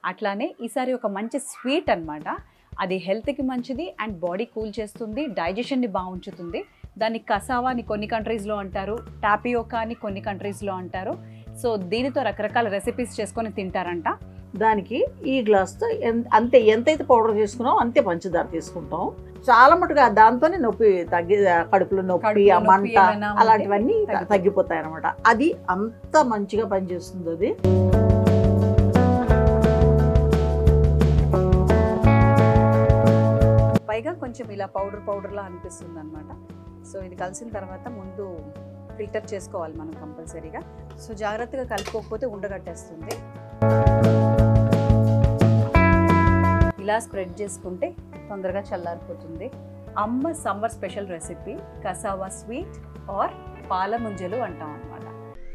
అట్లానే ఈసారి ఒక మంచి స్వీట్ అన్నమాట. అది హెల్త్కి మంచిది అండ్ బాడీ కూల్ చేస్తుంది, డైజెషన్ని బాగుంచుతుంది. దాన్ని కసావా అని కొన్ని కంట్రీస్లో అంటారు, టాపియోకా అని కొన్ని కంట్రీస్లో అంటారు. సో దీనితో రకరకాల రెసిపీస్ చేసుకొని తింటారంట. దానికి ఈ గ్లాస్తో అంతే ఎంతైతే పౌడర్ తీసుకున్నామో అంతే పంచదార తీసుకుంటాం. చాలా మటుగా దాంతోనే నొప్పి తగ్గి, కడుపులో నొప్పి, ఆ మంట అలాంటివన్నీ తగ్గిపోతాయి అనమాట. అది అంత మంచిగా పనిచేస్తుంది అది. పైగా కొంచెం ఇలా పౌడర్లా అనిపిస్తుంది అనమాట. సో ఇది కలిసిన తర్వాత ముందు ఫిల్టర్ చేసుకోవాలి మనం కంపల్సరీగా. సో జాగ్రత్తగా కలుపుకోకపోతే ఉండగట్టేస్తుంది. ఇలా స్ప్రెడ్ చేసుకుంటే తొందరగా చల్లారిపోతుంది. అమ్మ summer special recipe cassava sweet or పాల ముంజలు అంటాం అనమాట.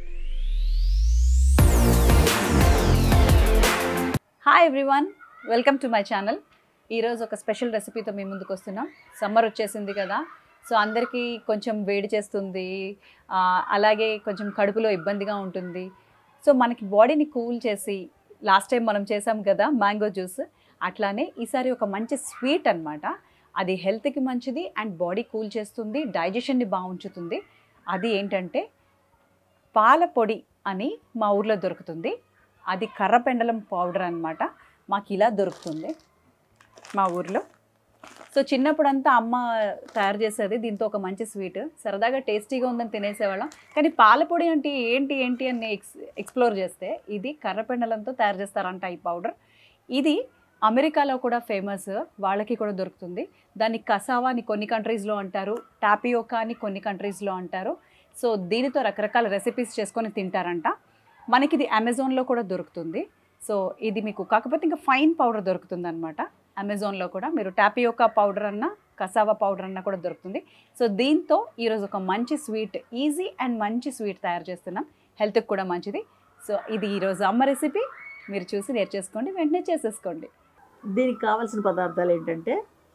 Hi everyone, welcome to my channel. ఈరోజు ఒక స్పెషల్ రెసిపీతో మీ ముందుకు వస్తున్నాం. సమ్మర్ వచ్చేసింది కదా, సో అందరికీ కొంచెం వేడి చేస్తుంది, అలాగే కొంచెం కడుపులో ఇబ్బందిగా ఉంటుంది. సో మనకి బాడీని కూల్ చేసి, లాస్ట్ టైం మనం చేసాం కదా మ్యాంగో జ్యూస్, అట్లానే ఈసారి ఒక మంచి స్వీట్ అన్నమాట. అది హెల్త్కి మంచిది అండ్ బాడీ కూల్ చేస్తుంది, డైజెషన్ని బాగుంచుతుంది. అది ఏంటంటే పాల పొడి అని మా ఊర్లో దొరుకుతుంది. అది కర్రపెండలం పౌడర్ అన్నమాట. మాకు ఇలా దొరుకుతుంది మా ఊర్లో. సో చిన్నప్పుడంతా అమ్మ తయారు చేసేది దీంతో ఒక మంచి స్వీట్. సరదాగా టేస్టీగా ఉందని తినేసేవాళ్ళం. కానీ పాలపొడి అంటే ఏంటి అని ఎక్స్ప్లోర్ చేస్తే ఇది కర్రపెండలంతో తయారు చేస్తారంట ఈ పౌడర్. ఇది అమెరికాలో కూడా ఫేమస్, వాళ్ళకి కూడా దొరుకుతుంది. దాన్ని కసావా అని కొన్ని కంట్రీస్లో అంటారు, టాపియోకా అని కొన్ని కంట్రీస్లో అంటారు. సో దీనితో రకరకాల రెసిపీస్ చేసుకొని తింటారంట. మనకి ఇది అమెజాన్లో కూడా దొరుకుతుంది. సో ఇది మీకు కాకపోతే ఇంకా ఫైన్ పౌడర్ దొరుకుతుంది అనమాట. అమెజాన్లో కూడా మీరు టాపియోకా పౌడర్ అన్నా కసావా పౌడర్ అన్నా కూడా దొరుకుతుంది. సో దీంతో ఈరోజు ఒక మంచి స్వీట్, ఈజీ అండ్ మంచి స్వీట్ తయారు చేస్తున్నాం, హెల్త్కి కూడా మంచిది. సో ఇది ఈరోజు అమ్మ రెసిపీ, మీరు చూసి నేర్చేసుకోండి, వెంటనే చేసేసుకోండి. దీనికి కావాల్సిన పదార్థాలు ఏంటంటే,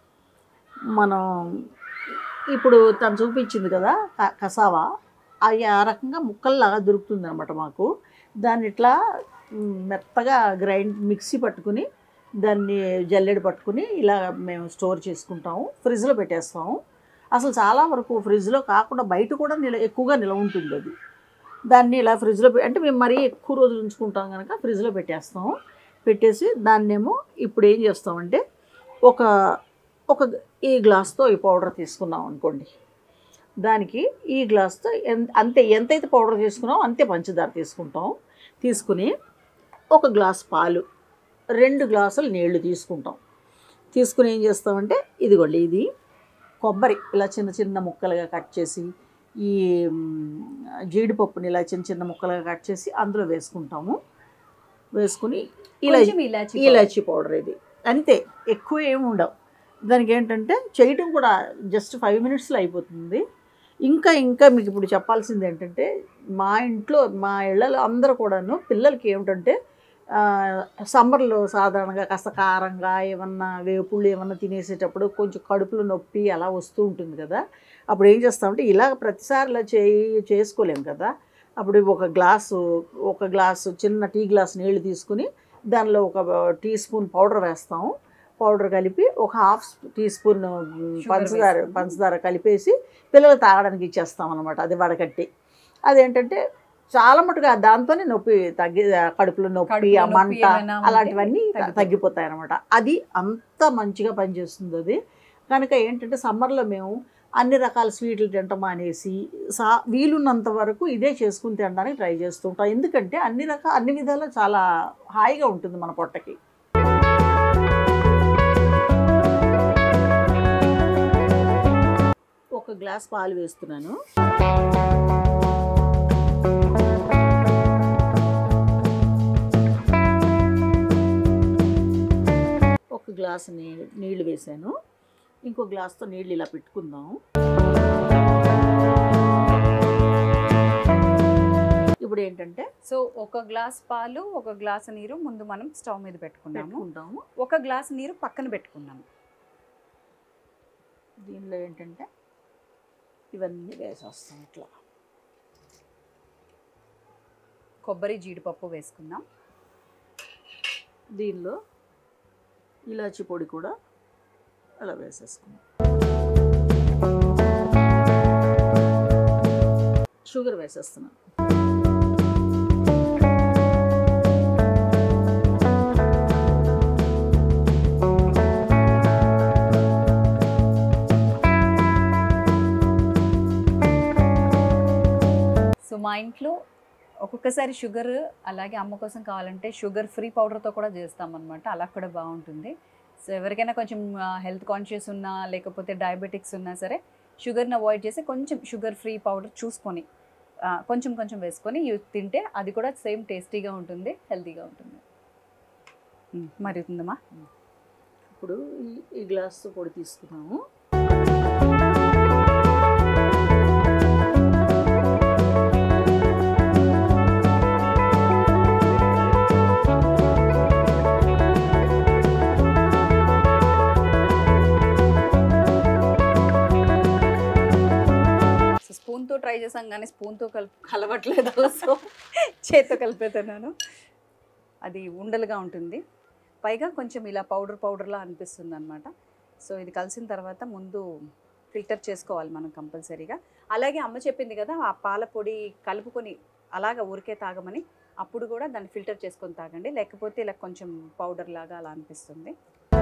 మనం ఇప్పుడు తను చూపించింది కదా కసావా, అవి ఆ రకంగా ముక్కల్లాగా దొరుకుతుంది అనమాట మాకు. దాన్ని ఇట్లా మెత్తగా మిక్సీ పట్టుకుని, దాన్ని జల్లెడ పట్టుకుని ఇలా మేము స్టోర్ చేసుకుంటాము, ఫ్రిడ్జ్లో పెట్టేస్తాము. అసలు చాలా వరకు ఫ్రిడ్జ్లో కాకుండా బయట కూడా ఎక్కువగా నిల్వ ఉంటుంది అది. దాన్ని ఇలా ఫ్రిడ్జ్లో అంటే మేము మరీ ఎక్కువ రోజులు ఉంచుకుంటాం కనుక ఫ్రిడ్జ్లో పెట్టేస్తాము. పెట్టేసి దాన్నేమో ఇప్పుడు ఏం చేస్తామంటే, ఒక ఈ గ్లాస్తో ఈ పౌడర్ తీసుకున్నాం అనుకోండి, దానికి ఈ గ్లాస్తో ఎంతైతే పౌడర్ తీసుకున్నామో అంతే పంచదార తీసుకుంటాం. తీసుకుని ఒక గ్లాస్ పాలు, 2 గ్లాసులు నీళ్లు తీసుకుంటాం. తీసుకుని ఏం చేస్తామంటే, ఇదిగోండి ఇది కొబ్బరి ఇలా చిన్న చిన్న ముక్కలుగా కట్ చేసి, ఈ జీడిపప్పుని ఇలా చిన్న చిన్న ముక్కలుగా కట్ చేసి అందులో వేసుకుంటాము. వేసుకుని ఇలాచీ పౌడర్ ఇది అంతే, ఎక్కువ ఏమి ఉండవు. దానికి ఏంటంటే చేయటం కూడా జస్ట్ 5 మినిట్స్లో అయిపోతుంది. ఇంకా మీకు ఇప్పుడు చెప్పాల్సింది ఏంటంటే, మా ఇళ్ళలో అందరూ కూడాను పిల్లలకి ఏమిటంటే, సమ్మర్లో సాధారణంగా కాస్త కారంగా ఏమన్నా వేపుళ్ళు ఏమన్నా తినేసేటప్పుడు కొంచెం కడుపులో నొప్పి అలా వస్తూ ఉంటుంది కదా. అప్పుడు ఏం చేస్తామంటే, ఇలా ప్రతిసారి ఇలా చేసుకోలేము కదా. అప్పుడు ఒక గ్లాసు చిన్న టీ గ్లాస్ నీళ్లు తీసుకుని దానిలో ఒక టీ స్పూన్ పౌడర్ వేస్తాము. పౌడర్ కలిపి ఒక ½ టీ స్పూన్ పంచదార కలిపేసి పిల్లలు తాగడానికి ఇచ్చేస్తాం అనమాట. అది వడకట్టి. అదేంటంటే చాలా మటుగా దాంతోనే నొప్పి తగ్గి, కడుపులో నొప్పి, ఆ మంట అలాంటివన్నీ తగ్గిపోతాయి అనమాట. అది అంత మంచిగా పనిచేస్తుంది అది. కనుక ఏంటంటే సమ్మర్లో మేము అన్ని రకాల స్వీట్లు తింటాం అనేసి వీలున్నంత వరకు ఇదే చేసుకుని తినడానికి ట్రై చేస్తూ ఉంటాం. ఎందుకంటే అన్ని విధాలు చాలా హాయిగా ఉంటుంది మన పొట్టకి. ఒక గ్లాస్ పాలు వేస్తున్నాను. ఒక గ్లాసు నీళ్లు వేసాను. ఇంకో గ్లాస్తో నీళ్ళు ఇలా పెట్టుకుందాం. ఇప్పుడు ఏంటంటే, సో ఒక గ్లాస్ పాలు, ఒక గ్లాసు నీరు ముందు మనం స్టవ్ మీద పెట్టుకుంటాము. ఒక గ్లాసు నీరు పక్కన పెట్టుకున్నాము. దీనిలో ఏంటంటే ఇవన్నీ వేసేస్తాం. ఇట్లా కొబ్బరి, జీడిపప్పు వేసుకుందాం. దీనిలో ఇలాచి పొడి కూడా అలా వేసేసుకున్నాం. షుగర్ వేసేస్తున్నాను. సో మా ఇంట్లో ఒక్కొక్కసారి షుగర్ అలాగే అమ్మ కోసం కావాలంటే షుగర్ ఫ్రీ పౌడర్తో కూడా చేస్తామన్నమాట. అలా కూడా బాగుంటుంది. సో ఎవరికైనా కొంచెం హెల్త్ కాన్షియస్ ఉన్నా లేకపోతే డయాబెటిక్స్ ఉన్నా సరే షుగర్ని అవాయిడ్ చేసి కొంచెం షుగర్ ఫ్రీ పౌడర్ చూసుకొని కొంచెం కొంచెం వేసుకొని తింటే అది కూడా సేమ్ టేస్టీగా ఉంటుంది, హెల్తీగా ఉంటుంది. మరుగుతుందమ్మా. ఇప్పుడు ఈ గ్లాస్ పొడి తీసుకున్నాము. స్పూన్తో ట్రై చేసాం కానీ స్పూన్తో కలవట్లేదు. సో చేత్తో కలిపేతున్నాను. అది ఉండలుగా ఉంటుంది, పైగా కొంచెం ఇలా పౌడర్లా అనిపిస్తుంది అనమాట. సో ఇది కలిసిన తర్వాత ముందు ఫిల్టర్ చేసుకోవాలి మనం కంపల్సరీగా. అలాగే అమ్మ చెప్పింది కదా ఆ పాల పొడి కలుపుకొని అలాగా ఊరికే తాగమని, అప్పుడు కూడా దాన్ని ఫిల్టర్ చేసుకొని తాగండి, లేకపోతే ఇలా కొంచెం పౌడర్ లాగా అలా అనిపిస్తుంది.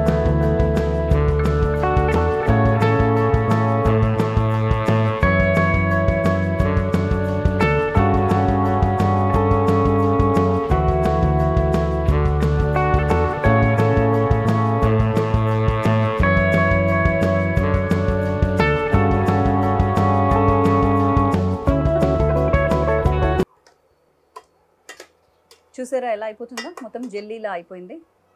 చూసారా ఎలా అయిపోతుందో, మొత్తం జెల్లీలా అయిపోయింది.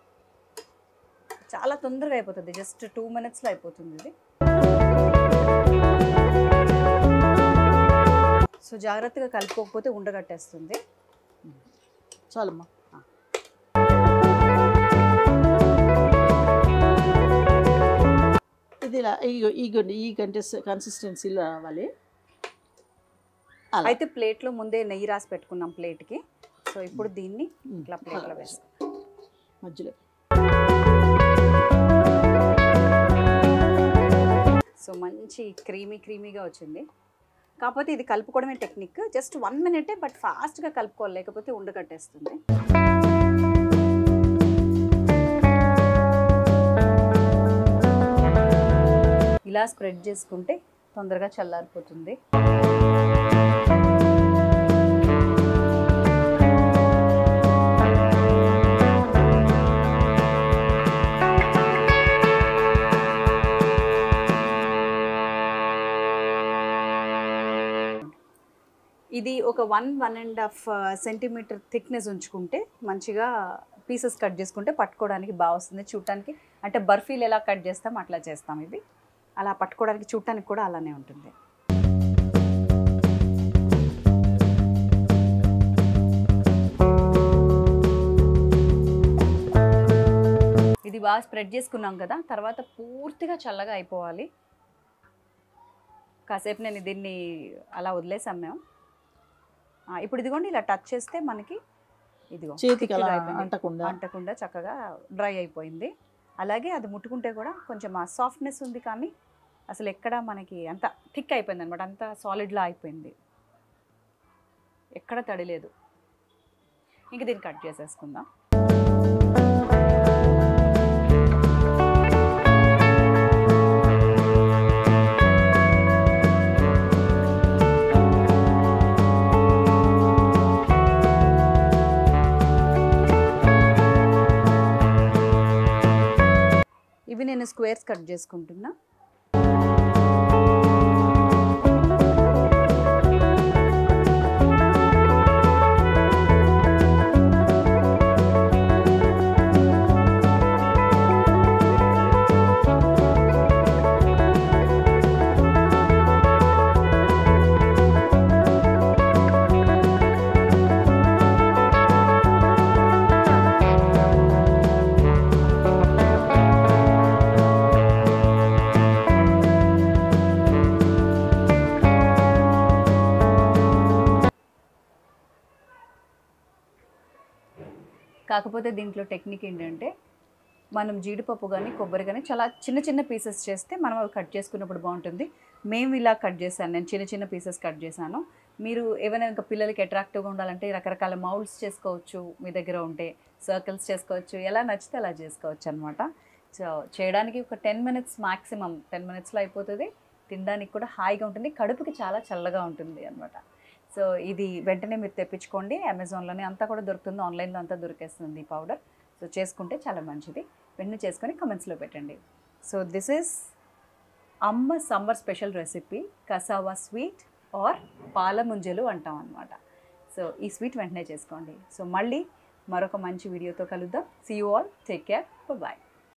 చాలా తొందరగా అయిపోతుంది, జస్ట్ 2 minutesలో అయిపోతుంది ఇది. సో జాగ్రత్తగా కలుపుకోకపోతే ఉండగట్టేస్తుంది. చాలమ్మా. ఇది ఇలా ఈ కన్సిస్టెన్సీలో రావాలి. అయితే ప్లేట్లో ముందే నెయ్యి రాసి పెట్టుకున్నాం ప్లేట్కి. సో ఇప్పుడు దీన్ని ఇట్లా ప్లేట్లో వేస్తాం మధ్యలో. సో మంచి క్రీమీగా వచ్చింది. కాకపోతే ఇది కలుపుకోవడమే టెక్నిక్. జస్ట్ 1 minute, బట్ ఫాస్ట్గా కలుపుకోవాలి, లేకపోతే ఉండగట్టేస్తుంది. ఇలా స్ప్రెడ్ చేసుకుంటే తొందరగా చల్లారిపోతుంది. ఇది ఒక 1-1.5 centimeter థిక్నెస్ ఉంచుకుంటే మంచిగా పీసెస్ కట్ చేసుకుంటే పట్టుకోవడానికి బాగా వస్తుంది చూడటానికి. అంటే బర్ఫీలు ఎలా కట్ చేస్తాం అట్లా చేస్తాం. ఇది అలా పట్టుకోవడానికి చూడటానికి కూడా అలానే ఉంటుంది. ఇది బాగా స్ప్రెడ్ చేసుకున్నాం కదా, తర్వాత పూర్తిగా చల్లగా అయిపోవాలి. కాసేపు నేను దీన్ని అలా వదిలేసాం మేము. ఇప్పుడు ఇదిగోండి ఇలా టచ్ చేస్తే మనకి ఇదిగో చేతికి అంటకుండా చక్కగా డ్రై అయిపోయింది. అలాగే అది ముట్టుకుంటే కూడా కొంచెం ఆ సాఫ్ట్నెస్ ఉంది, కానీ అసలు ఎక్కడ మనకి అంత థిక్ అయిపోయింది అనమాట, అంత సాలిడ్లా అయిపోయింది, ఎక్కడ తడి లేదు. ఇంక దీన్ని కట్ చేసేసుకుందాం. ఇవి నేను స్క్వేర్స్ కట్ చేసుకుంటున్నా. కాకపోతే దీంట్లో టెక్నిక్ ఏంటంటే మనం జీడిపప్పు కానీ కొబ్బరి కానీ చాలా చిన్న చిన్న పీసెస్ చేస్తే మనం అవి కట్ చేసుకున్నప్పుడు బాగుంటుంది. మేము ఇలా కట్ చేశాను, నేను చిన్న చిన్న పీసెస్ కట్ చేశాను. మీరు ఏమైనా ఇంకా పిల్లలకి అట్రాక్టివ్గా ఉండాలంటే రకరకాల మౌల్డ్స్ చేసుకోవచ్చు, మీ దగ్గర ఉంటే సర్కిల్స్ చేసుకోవచ్చు, ఎలా నచ్చితే అలా చేసుకోవచ్చు అనమాట. సో చేయడానికి ఒక 10 minutes మ్యాక్సిమం, 10 minutesలో అయిపోతుంది. తినడానికి కూడా హాయిగా ఉంటుంది, కడుపుకి చాలా చల్లగా ఉంటుంది అనమాట. సో ఇది వెంటనే మీరు తెప్పించుకోండి, అమెజాన్లోనే అంతా కూడా దొరుకుతుంది, ఆన్లైన్లో అంతా దొరికేస్తుంది ఈ పౌడర్. సో చేసుకుంటే చాలా మంచిది. వెంటనే చేసుకొని కమెంట్స్లో పెట్టండి. సో దిస్ ఈజ్ అమ్మ summer special recipe cassava sweet or పాల ముంజలు అంటాం అనమాట. సో ఈ స్వీట్ వెంటనే చేసుకోండి. సో మళ్ళీ మరొక మంచి వీడియోతో కలుద్దాం. See you all, take care, bye.